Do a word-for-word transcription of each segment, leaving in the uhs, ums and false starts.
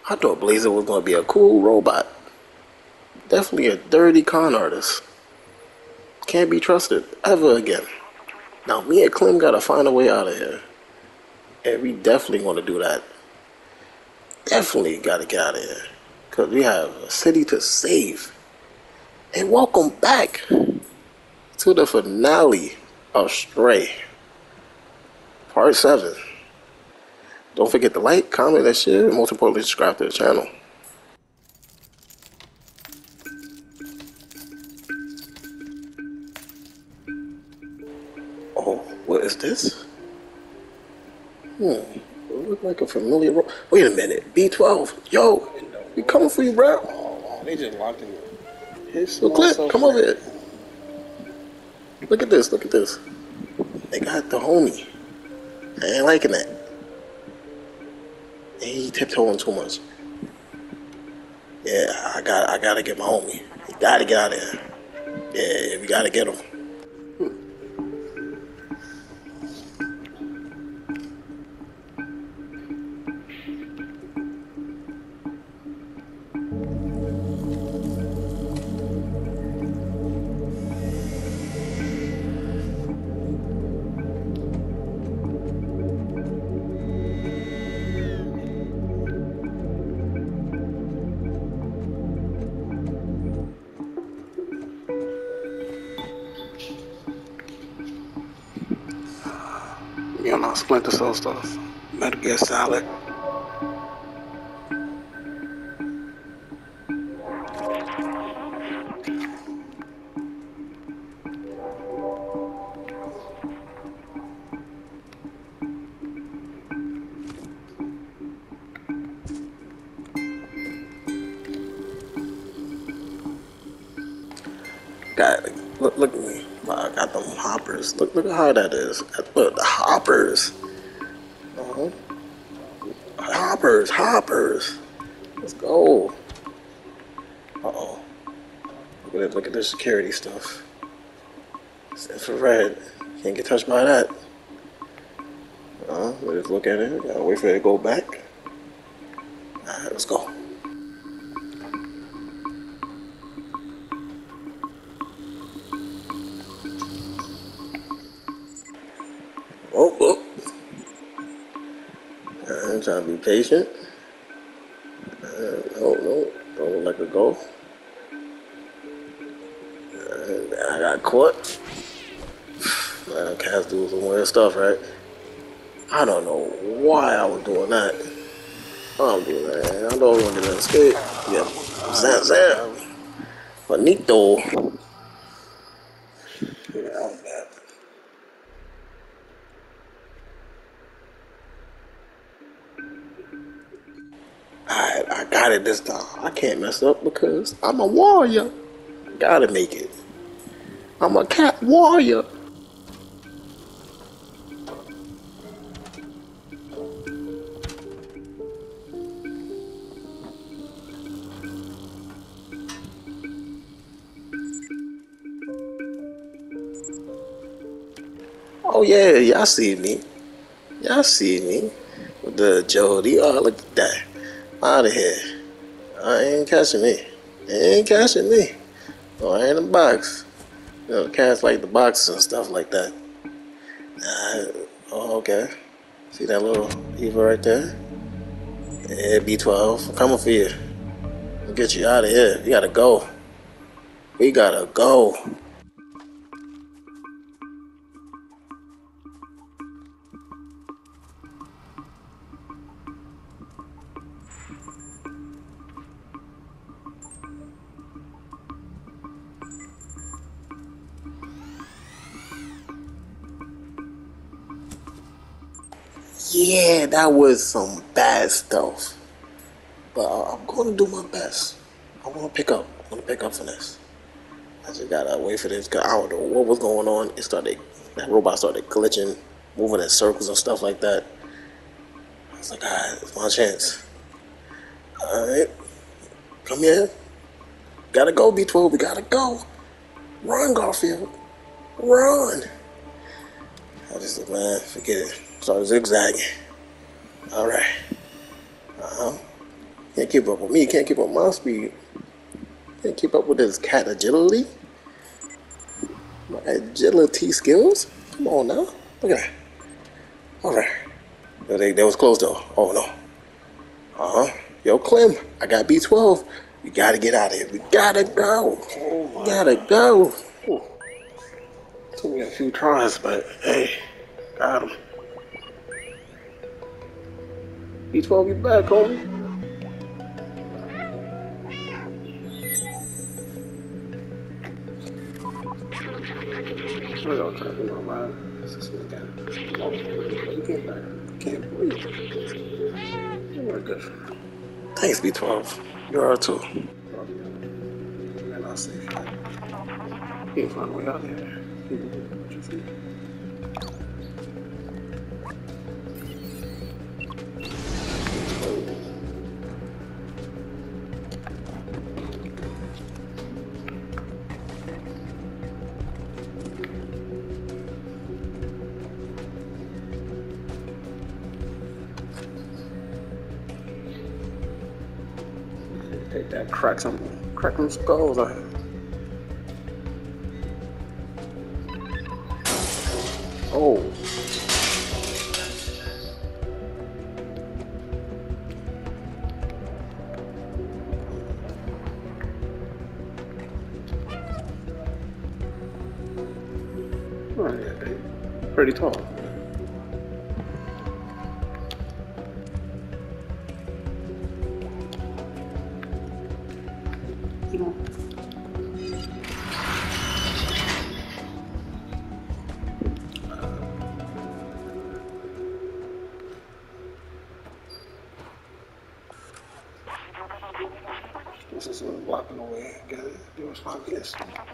I thought Blazer was gonna be a cool robot. Definitely a dirty con artist. Can't be trusted ever again. Now me and Clem gotta find a way out of here. And we definitely wanna do that. Definitely gotta get out of here. Cause we have a city to save. And welcome back to the finale of Stray. Part seven. Don't forget to like, comment, and share, and most importantly, subscribe to the channel. Oh, what is this? Hmm, it look like a familiar ro- Wait a minute, B twelve. Yo, we coming for you, bro. Oh, they just locked in Hey, so Clint, come over here. Look at this, look at this. They got the homie. I ain't liking that. He tiptoeing too much. Yeah, I got I gotta get my homie. We gotta get out of here. Yeah, we gotta get him. You know, Splinter Cell stuff. Metal Gear Solid. God, look, look at me. I got them hoppers. Look, look at how that is. Look, the hoppers. Uh-huh. Hoppers, hoppers. Let's go. Uh-oh. Look at it, look at the security stuff. It's infrared. Can't get touched by that. Uh, we just look at it. Gotta wait for it to go back. Alright, let's go. Oh, oh. I'm trying to be patient. Uh, no, no, don't let it go. Uh, I got caught. Man, cats do some weird stuff, right? I don't know why I was doing that. I'm doing that. I know I wanted to escape. Yeah, zam zam. Bonito. Yeah, that was bad. Alright, I got it this time. I can't mess up because I'm a warrior. Gotta make it. I'm a cat warrior. Oh yeah, y'all see me. Y'all see me. With the Jody. Oh, look at that. Out of here. I ain't catching me. Ain't catching me. Oh, I ain't in the box. You know, cats like the boxes and stuff like that. Uh, oh, okay. See that little Eva right there? Yeah, B twelve. I'm coming for you. I'll get you out of here. We gotta go. We gotta go. Yeah, that was some bad stuff. But uh, I'm gonna do my best. I wanna pick up. I wanna pick up for this. I just gotta wait for this, cause I don't know what was going on. It started, that robot started glitching, moving in circles and stuff like that. I was like, alright, it's my chance. Alright, come here. Gotta go, B twelve, we gotta go. Run, Garfield. Run. I just like, man, forget it. Started zigzagging. Alright. Uh-huh. Can't keep up with me. Can't keep up with my speed. Can't keep up with this cat agility. My agility skills. Come on now. Look at that. All right. Yo, they, they was close though. Oh no. Uh huh. Yo, Clem, I got B twelve. We gotta get out of here. We gotta go. Oh We my gotta God. go. Ooh. Took me a few tries, but hey, got him. B twelve, you back, homie. We're gonna try to do my mind. This is again. You can't back. You can't breathe. You are good for now. Thanks, B twelve. You are too. And I'll save you. You can find a way out of here. You can do what you think. Take that, crack some, crack some skulls out here. Oh. Oh, yeah, babe. Pretty tall. You know. This is sort of blocking the way. Got it. It was obvious.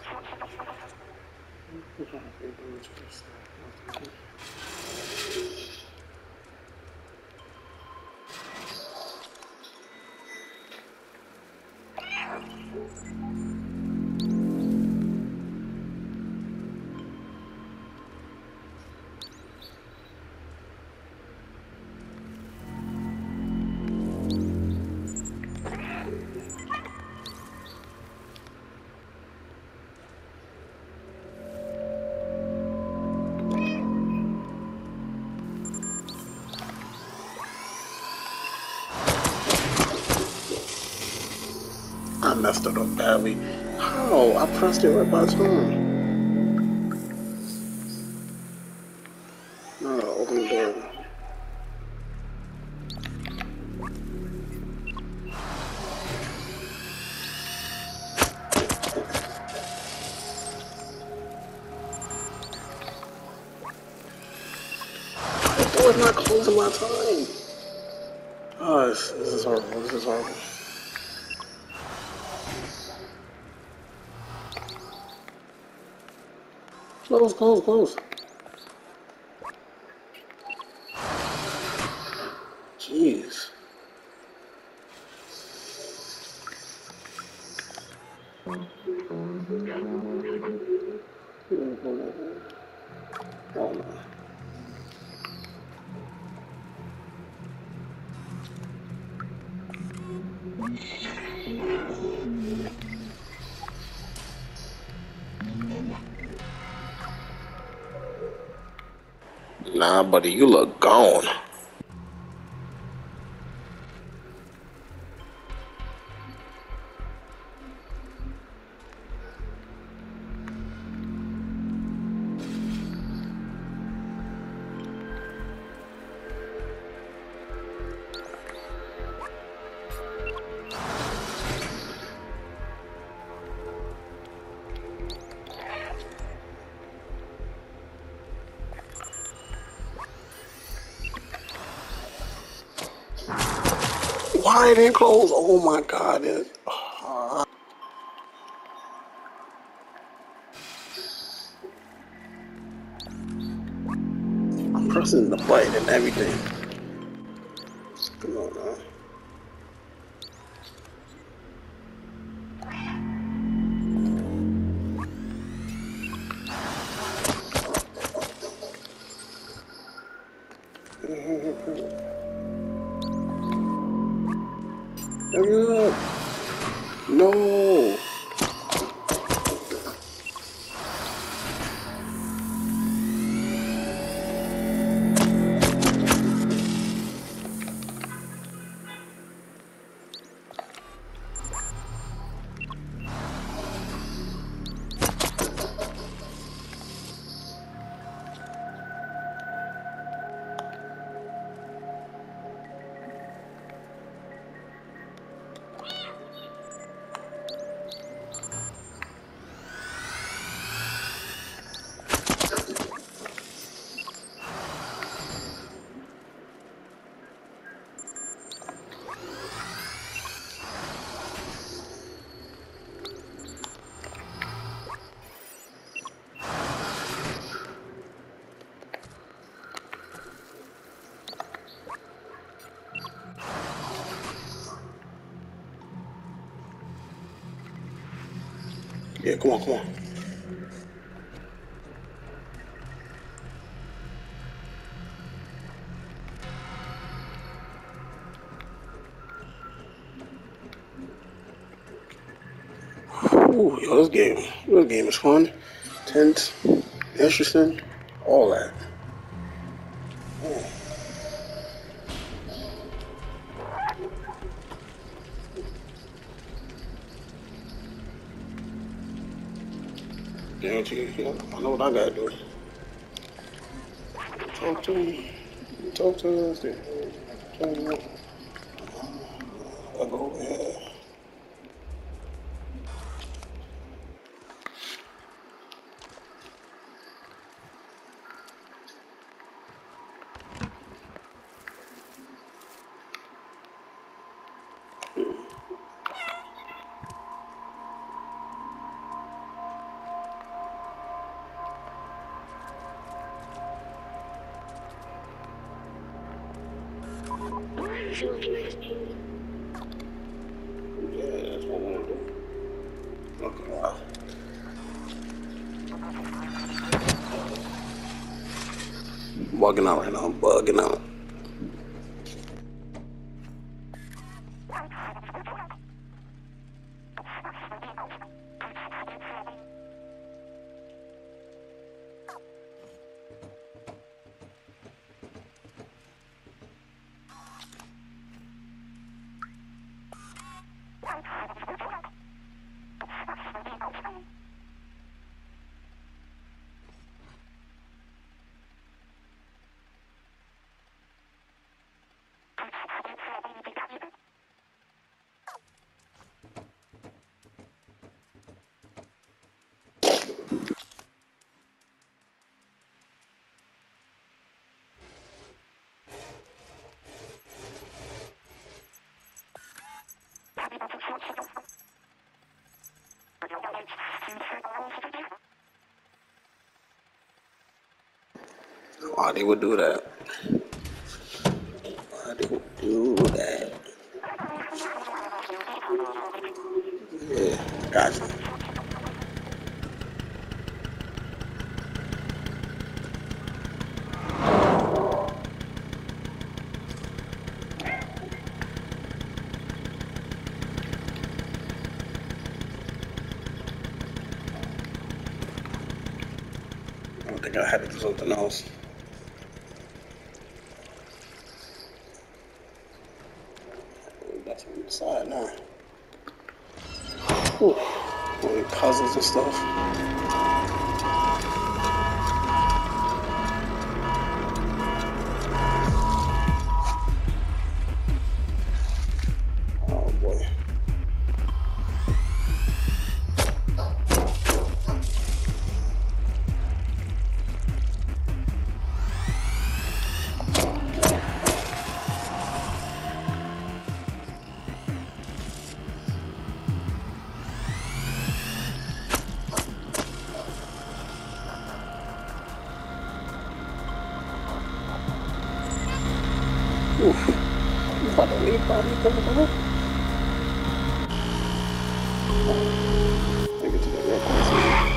I messed it up badly. How? I pressed it right by time. No, open the door. The door's not closing my time. Oh, this, this is horrible. This is horrible. Close, close, close. Jeez. Oh no. Nah, buddy, you look gone. Why it didn't close? Oh my God. It, uh, I'm pressing the button and everything. Come on, man. Hurry up. No. Yeah, come on, come on. Ooh, yo, this game, this game is fun, tense, interesting, all that. Guarantee you, I know what I gotta do. Talk to him. Talk to us. Tell him what. I'll go over here. Yeah, that's what I want to do. Okay, wow. I'm bugging out right now. I'm bugging out. Why they would do that? Why they would do that? Yeah, gotcha. I don't think I had to do something else. That's on the side now. Ooh, all the puzzles and stuff. Oh boy. Oof. You about to leave body coming over? Let me get to that real quick.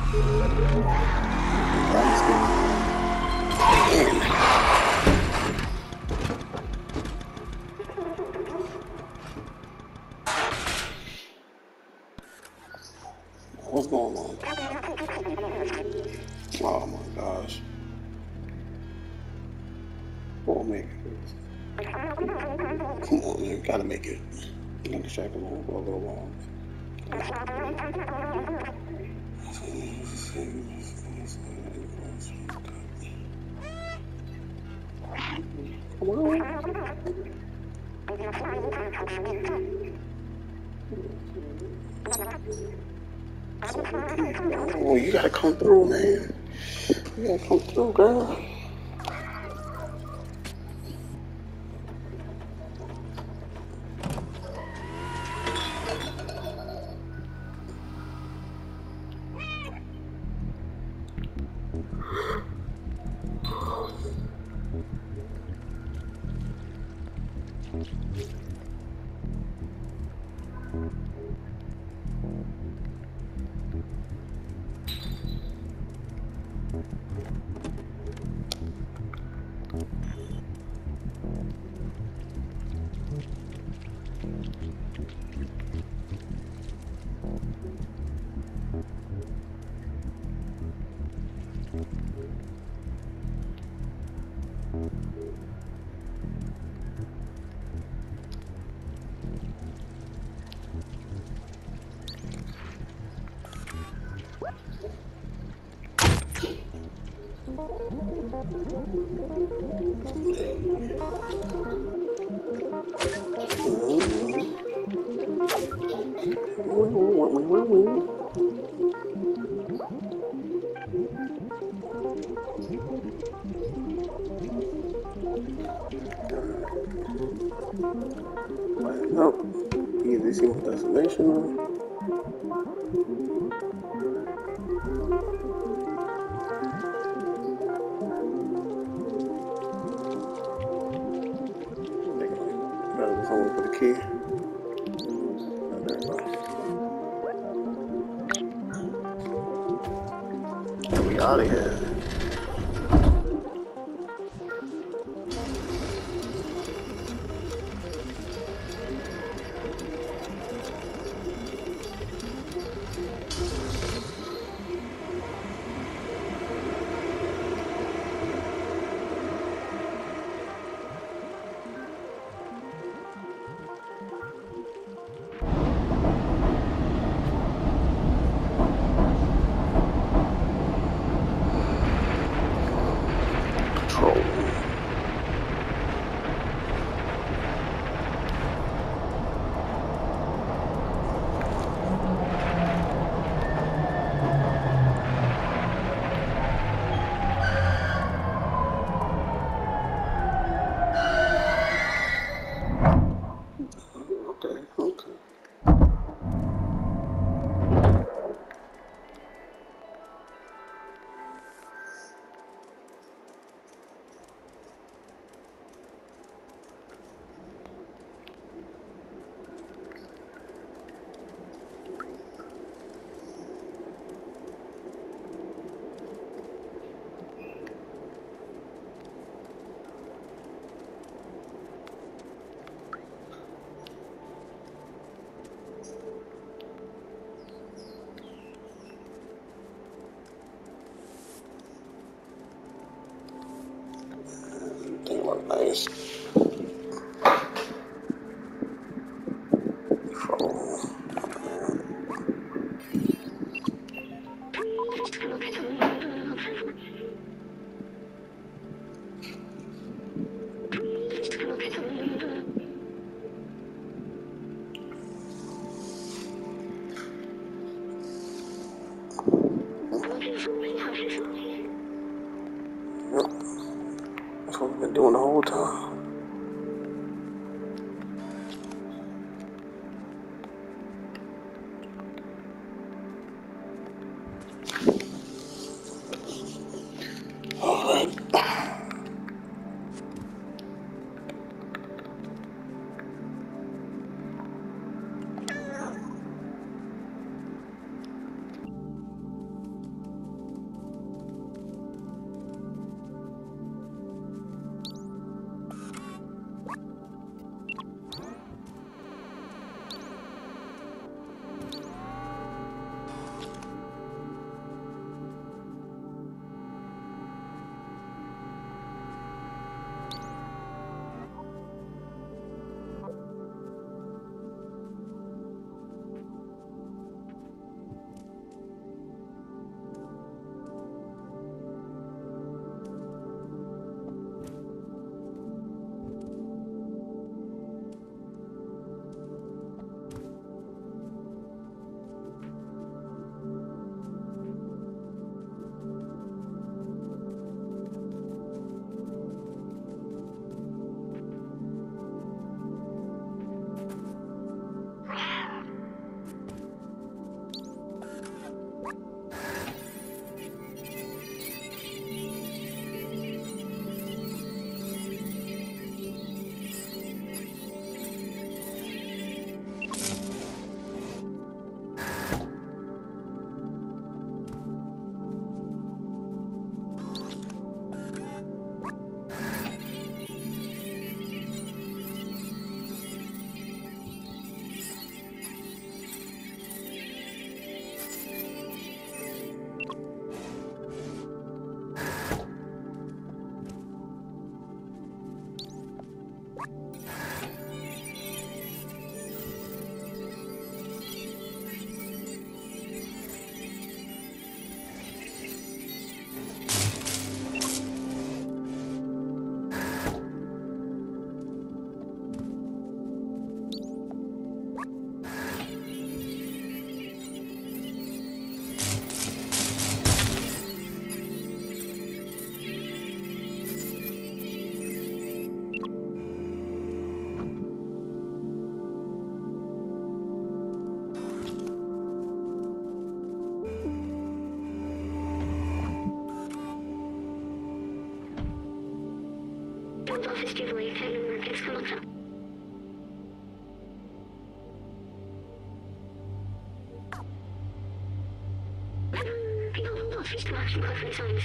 What's going on? Oh my gosh. Oh man. Come on, man. Gotta make it. I'm gonna distract him for a little while. Come on. Oh, you gotta come through, man. You gotta come through, girl. Nope. Easy, see what destination. Gotta someone for the key. Oh, there we go. We out of here. They look nice. That's what we've been doing the whole time. All right. Office Jubilee Family Markets come up. People office to action closely signs.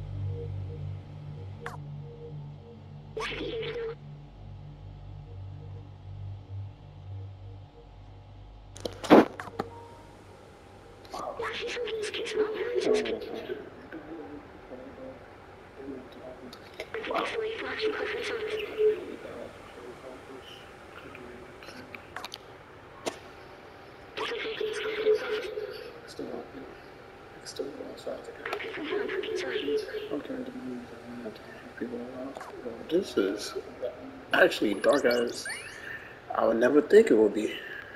This is actually dark as I would never think it would be.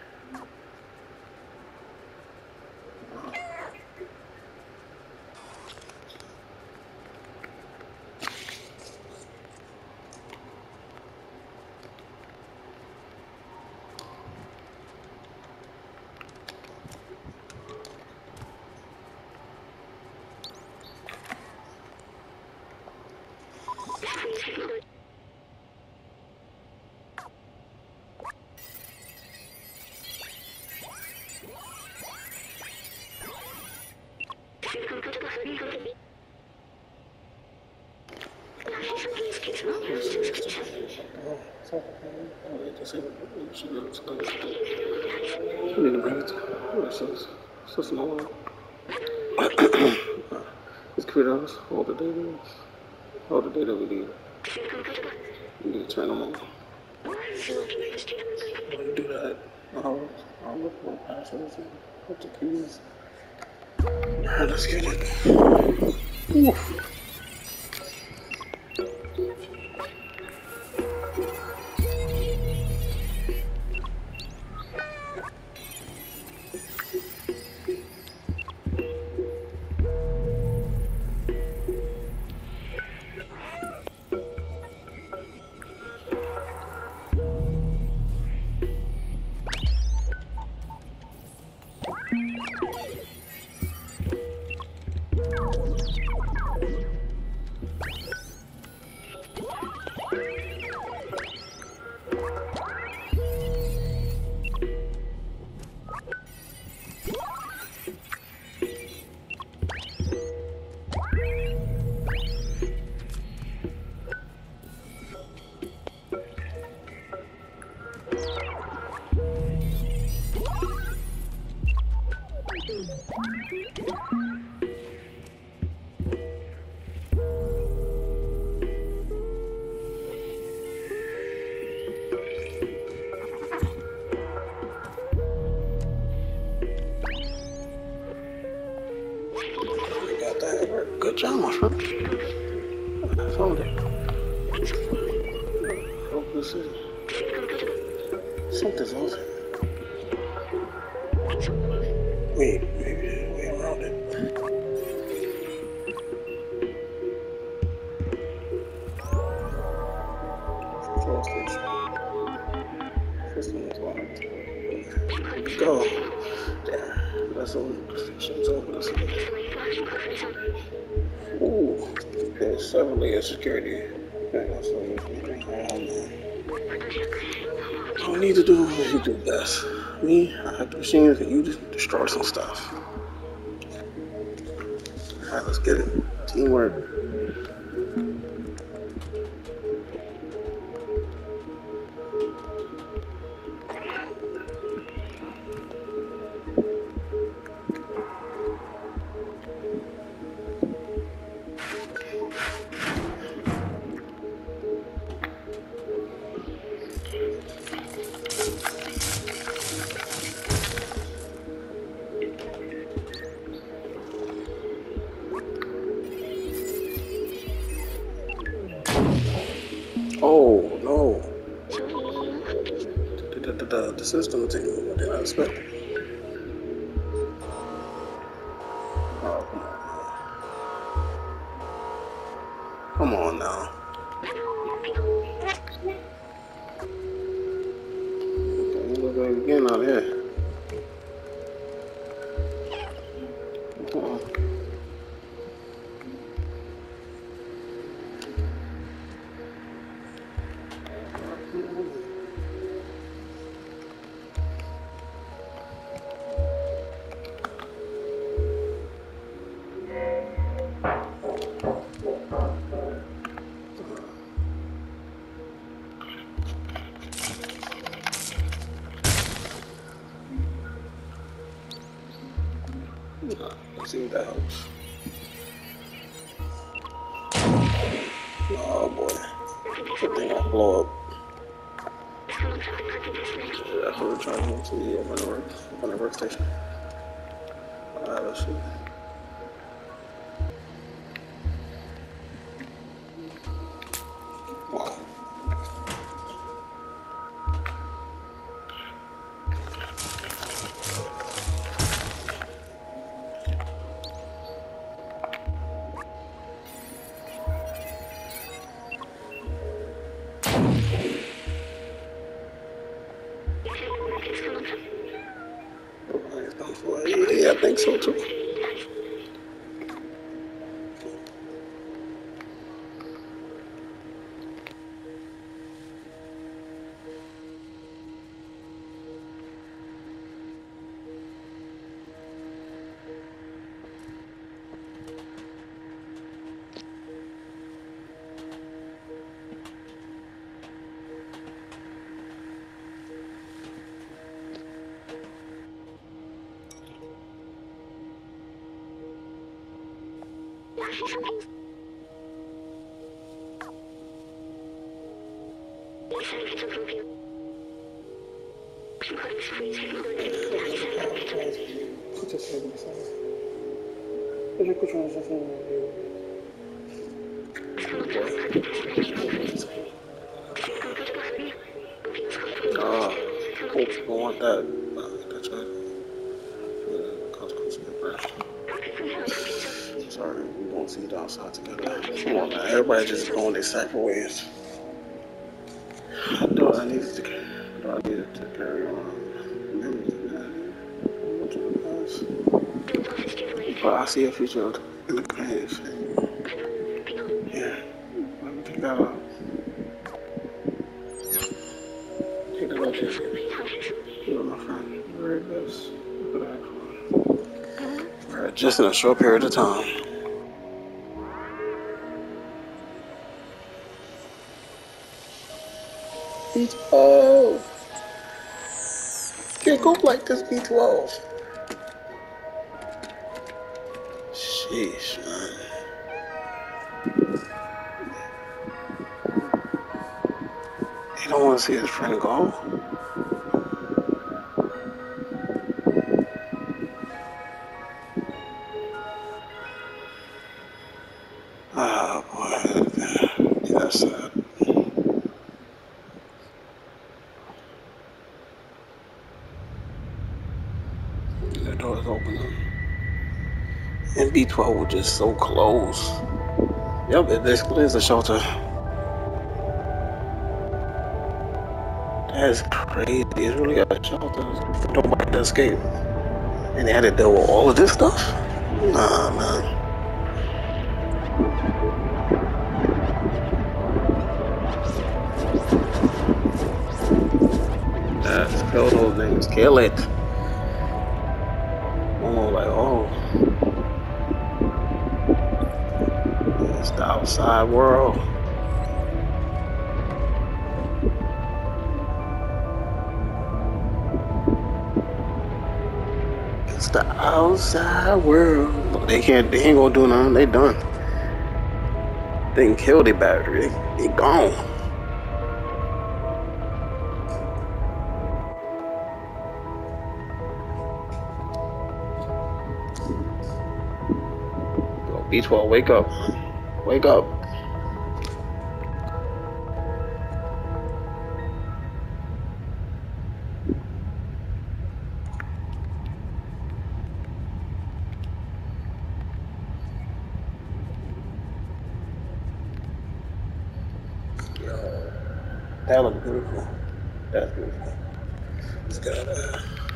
This computer has all the data, all the data we need. We need to turn them on. When you do that, I'll, I'll look for the passwords and put the keys. Alright, let's get it. Oof. Good job, my friend. I found it. Hope this is something's else. Wait, maybe way around it. Control station. System is locked. Go. Damn, that's all the station's over. Ooh, there's seven layers of security. I don't need to do what you do best. Me, I have the machines and you just destroy some stuff. Alright, let's get it. Teamwork. Oh no! The, the, the, the system is taking what did I expect? Oh come on now! Come on now! Okay, look like we're getting out of here. Come on. Let's see what that helps. Oh boy. Good thing I blow up. Yeah, that's what we're trying to to the open work on the workstation. Alright, let's see. Wow. Yeah, I think so too. Uh, hope you don't want that. Uh, that's right. Sorry, we won't see it outside together. Come on now, everybody just going their separate ways. I thought I needed to, I thought I needed to carry on. But I see a future in the plans. Yeah, let me take that out. Take that out here. You're my friend. Very best. Good act. Alright, just in a short period of time. B twelve! Can't go like this, B twelve. Sheesh, man. He don't want to see his friend go. Ah, boy. Yeah, that's sad. The door's opening. And B twelve was just so close. Yep, it basically is a shelter. That's crazy. It's really a shelter for nobody to escape. And they had to deal with all of this stuff? Nah, man. Let's kill those things. Kill it. Oh, like, oh. It's the outside world. It's the outside world. They can't, they ain't gonna do nothing. They done. They can kill the battery. They, they gone. Yo, B twelve, wake up. Wake up. Yo, that looks beautiful. That's beautiful. It's got uh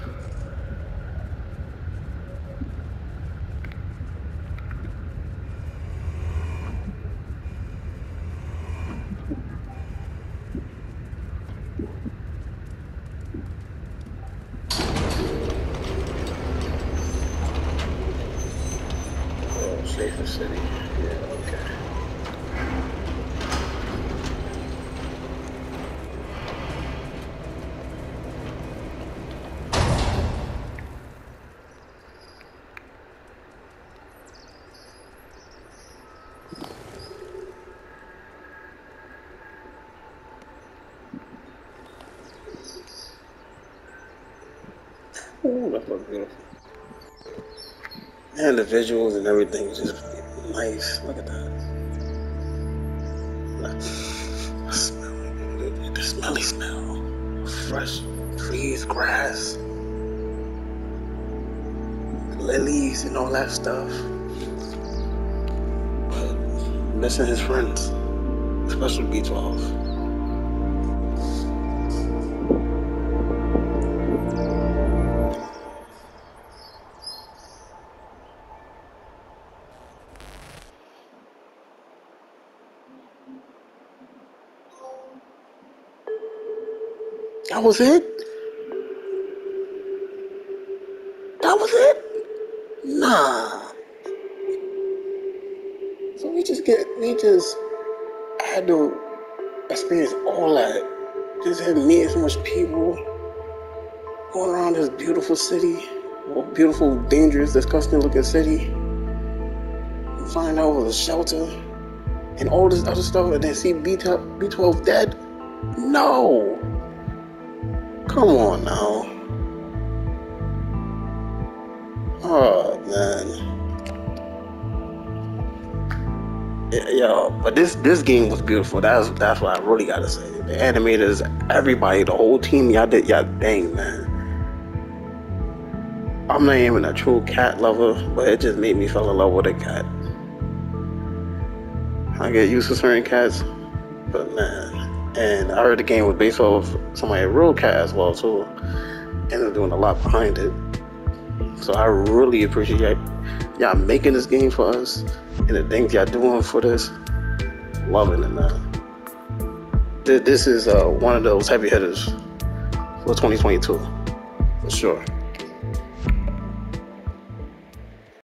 oh, safer city. Yeah, okay. Ooh, that looks beautiful. And the visuals and everything is just nice. Look at that. The smell, the, the smelly smell. Fresh trees, grass, lilies, and all that stuff. But missing his friends, especially B twelve. That was it? That was it? Nah. So we just get, we just had to experience all that. Just had meeting so much people, going around this beautiful city, well, beautiful, dangerous, disgusting looking city. Find out it was a shelter and all this other stuff, and then see B twelve dead? No. Come on now. Oh man. Yeah, yo, but this this game was beautiful. That's that's what I really gotta say. The animators, everybody, the whole team, y'all did y'all dang man. I'm not even a true cat lover, but it just made me fall in love with a cat. I get used to certain cats, but man. And I heard the game was based off somebody a real cat as well too, and they're doing a lot behind it. So I really appreciate y'all making this game for us and the things y'all doing for this. Loving it, man. This is uh, one of those heavy hitters for twenty twenty-two, for sure.